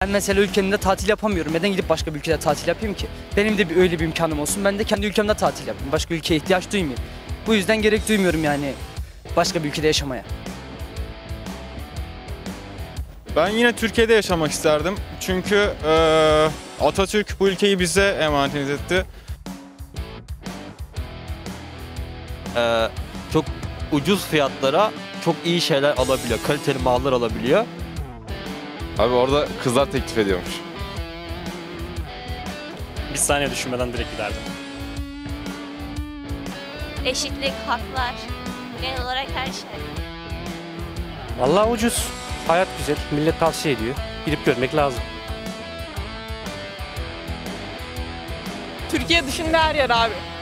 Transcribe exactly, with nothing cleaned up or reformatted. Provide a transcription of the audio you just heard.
Ben mesela ülkemde tatil yapamıyorum. Neden gidip başka bir ülkede tatil yapayım ki? Benim de bir, öyle bir imkanım olsun. Ben de kendi ülkemde tatil yapayım. Başka ülkeye ihtiyaç duymayayım. Bu yüzden gerek duymuyorum yani başka bir ülkede yaşamaya. Ben yine Türkiye'de yaşamak isterdim. Çünkü eee, Atatürk bu ülkeyi bize emanet etti. Ee, çok ucuz fiyatlara çok iyi şeyler alabiliyor, kaliteli mallar alabiliyor. Abi orada kızlar teklif ediyormuş. Bir saniye düşünmeden direkt giderdim. Eşitlik, haklar, genel olarak her şey. Vallahi ucuz. Hayat güzel. Millet tavsiye ediyor. Gidip görmek lazım. Türkiye dışında her yer abi.